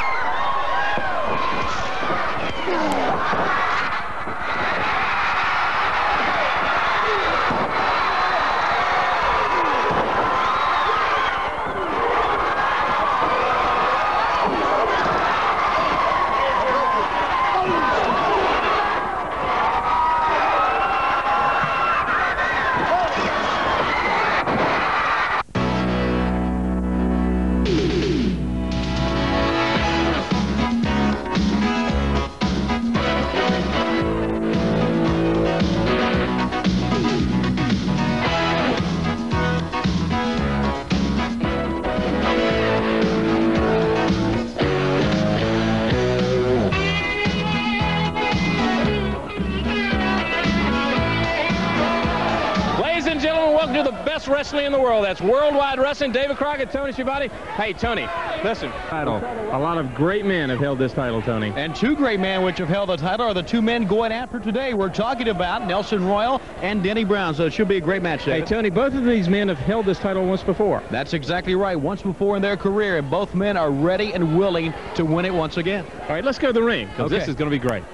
To the best wrestling in the world. That's Worldwide Wrestling. David Crockett, Tony Schiavone. Hey, Tony, listen. Title. A lot of great men have held this title, Tony. And two great men which have held the title are the two men going after today. We're talking about Nelson Royal and Denny Brown, so it should be a great match, David. Hey, Tony, both of these men have held this title once before. That's exactly right. Once before in their career, and both men are ready and willing to win it once again. All right, let's go to the ring, because this is going to be great.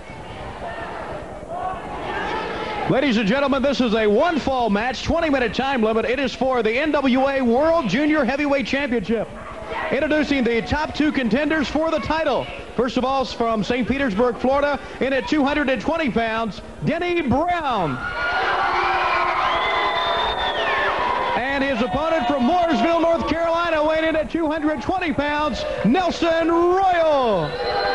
Ladies and gentlemen, this is a one-fall match, 20-minute time limit. It is for the NWA World Junior Heavyweight Championship. Introducing the top two contenders for the title. First of all, from St. Petersburg, Florida, in at 220 pounds, Denny Brown. And his opponent from Mooresville, North Carolina, weighing in at 220 pounds, Nelson Royal.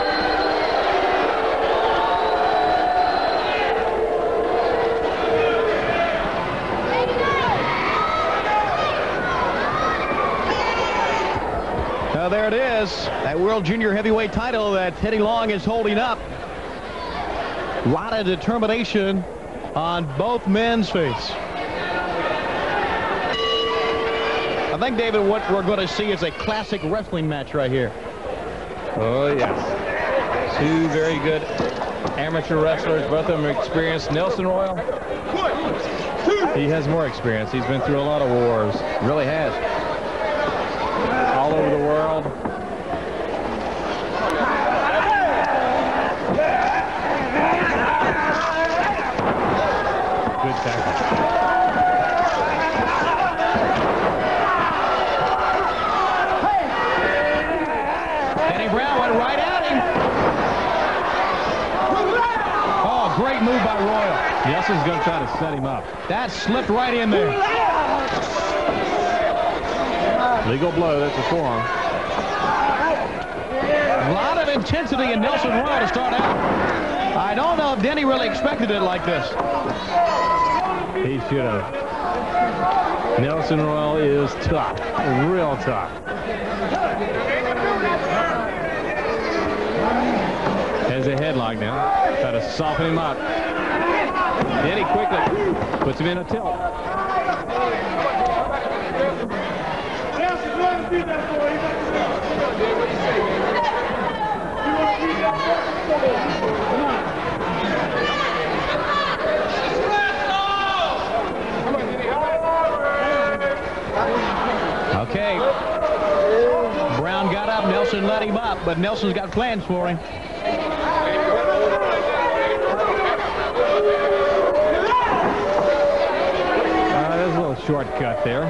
There it is, that World Junior Heavyweight title that Teddy Long is holding up. A lot of determination on both men's face. I think, David, what we're going to see is a classic wrestling match right here. Oh, yes. Two very good amateur wrestlers, both of them experienced. Nelson Royal, he has more experience. He's been through a lot of wars. Really has. All over the world. Good tackle. Denny Brown went right at him. Oh, great move by Royal. Nelson's going to try to set him up. That slipped right in there. Legal blow, that's a forearm. A lot of intensity in Nelson Royal to start out. I don't know if Denny really expected it like this. He should have. Nelson Royal is tough, real tough. Has a headlock now. Try to soften him up. Denny quickly puts him in a tilt. Okay. Brown got up. Nelson let him up, but Nelson's got plans for him. There's a little shortcut there.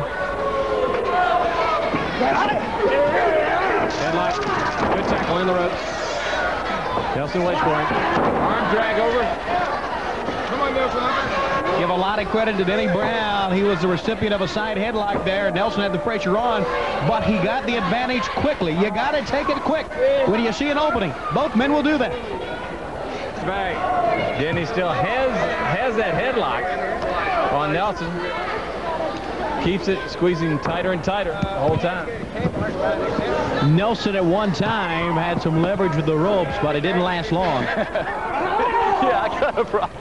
Headlock. Good tackle in the ropes. Nelson waits for him. Arm drag over. Come on, Nelson. Give a lot of credit to Denny Brown. He was the recipient of a side headlock there. Nelson had the pressure on, but he got the advantage quickly. You got to take it quick when you see an opening. Both men will do that. Back. Denny still has that headlock on Nelson. Keeps it squeezing tighter and tighter the whole time. Nelson at one time had some leverage with the ropes, but it didn't last long. Yeah, I got a problem.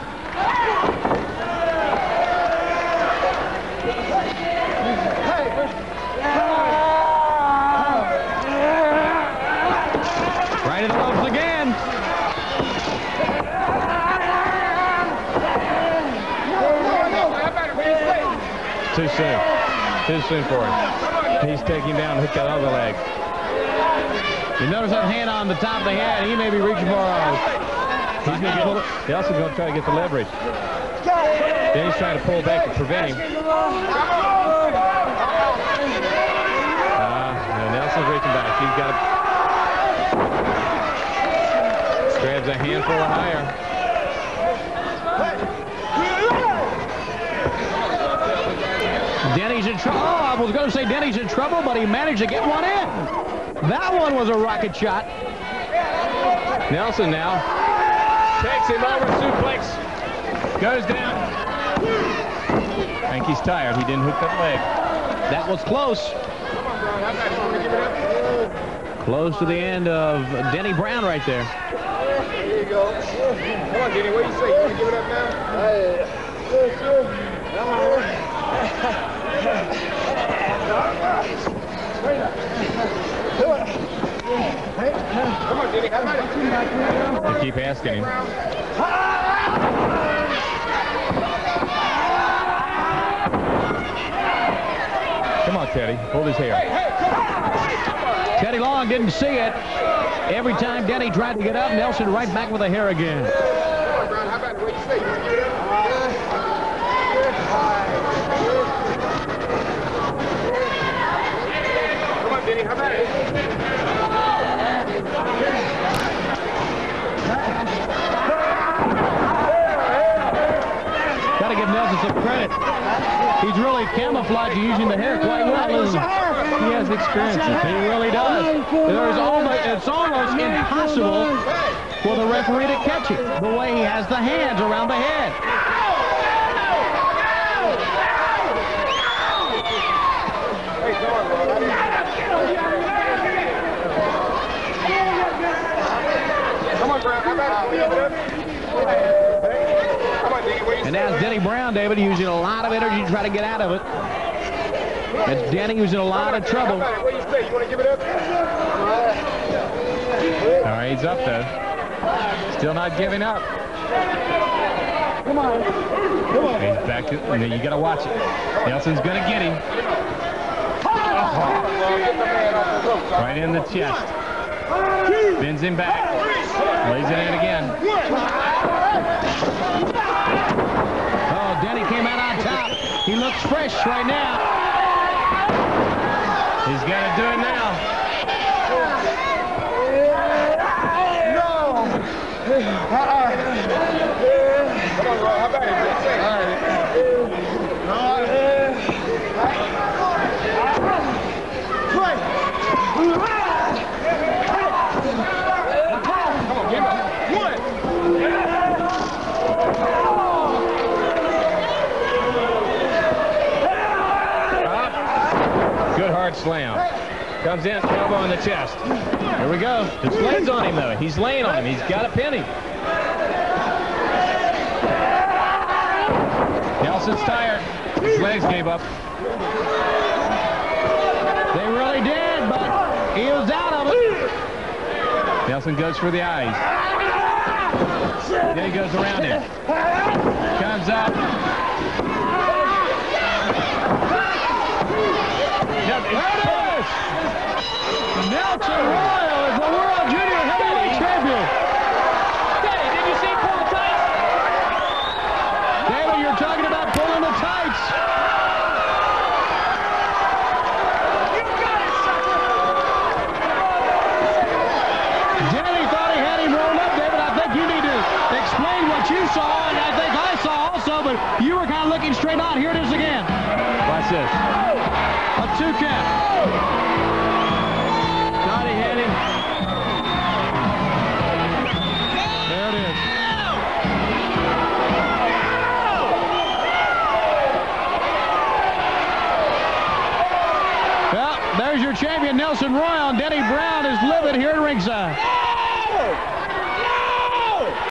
Right in the ropes again. Too soon. Too soon for him. He's taking down, hook that other leg. You notice that hand on the top of the head. He may be reaching for He's going to get. Nelson's going to try to get the leverage. Then he's trying to pull back to prevent him. Nelson's reaching back. He's got to. Grabs a handful of higher. Denny's in trouble. Oh, I was going to say Denny's in trouble, but he managed to get one in. That one was a rocket shot. Nelson now takes him over, suplex, goes down. I think he's tired. He didn't hook that leg. That was close. Close to the end of Denny Brown right there. There you go. Come on, Denny. What do you say? You want to give it up now? Come on, Denny. How about it? They keep asking him. Come on, Teddy. Hold his hair. Teddy Long didn't see it. Every time Denny tried to get up, Nelson right back with the hair again. Come on, Brown. How about it? What do you say? You want to give it up? Come on, Denny. How about it? Got to give Nelson some credit. He's really camouflaged using the hair quite well. He has experience. He really does. It's almost impossible for the referee to catch it the way he has the hands around the head. Come on, Brown. How about it? And that's Denny Brown, David, using a lot of energy to try to get out of it. That's Denny using a lot of trouble. What do you say? You want to give it up? All right, he's up though. Still not giving up. Come on. Come on. He's back to, you got to watch it. Nelson's going to get him. Right in the chest. Bends him back. Lays it in again. Oh, Denny came out on top. He looks fresh right now. He's got to do it now. No. Come on, Roy. How about it? Slam. Comes in, elbow in the chest. Here we go. Just lands on him, though. He's laying on him. He's got a penny. Nelson's tired. His legs gave up. They really did, but he was out of it. Nelson goes for the eyes. Then he goes around him. Comes up. Nelson Royal is the World Junior Heavyweight Champion. Denny, did you see him pull the tights? David, you're talking about pulling the tights. You got it, sucker. Denny thought he had him rolled up, David. I think you need to explain what you saw, and I think I saw also, but you were kind of looking straight on. Here it is again. Watch this. A 2 count. Thought he had him. There it is. Well, there's your champion, Nelson Royal, and Denny Brown is livid here at ringside.